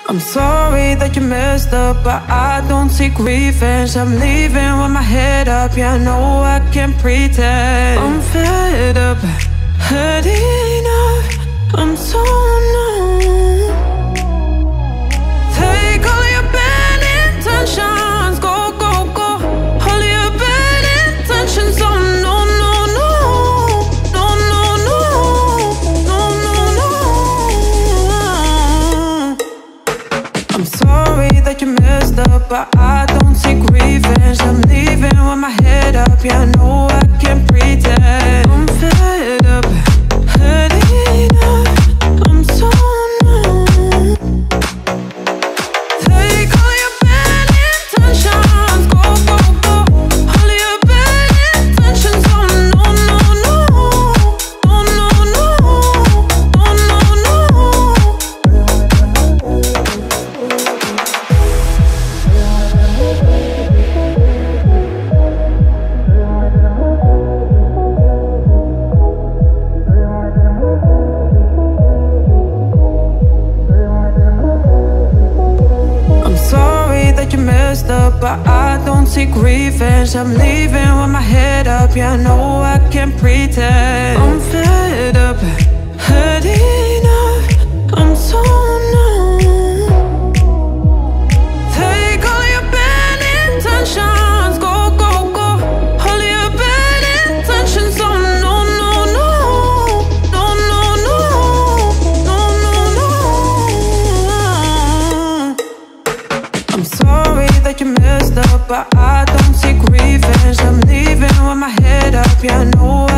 I'm sorry that you messed up, but I don't seek revenge. I'm leaving with my head up, yeah, I know I can't pretend. I'm fed up, had enough, I'm so numb. Take all your bad intentions, go, go, go. All your bad intentions, oh no, no, no. No, no, no. No, no, no. I'm sorry that you messed up, but I don't seek revenge. I'm leaving with my head up, yeah, I know I can't pretend. I'm fed up, had enough, I'm so numb. Take all your bad intentions, go, go, go. All your bad intentions, oh no, no, no. No, no, no. No, no, no. I'm sorry that you messed up, but I don't seek revenge. I'm leaving with my head up, yeah, I know I can't pretend. I'm fed up, had enough, I'm so numb. Take all your bad intentions, go, go, go. All your bad intentions, oh no, no, no. No, no, no. No, no, no. I'm sorry that you messed up, but I don't seek revenge. I'm leaving with my head up, yeah, I know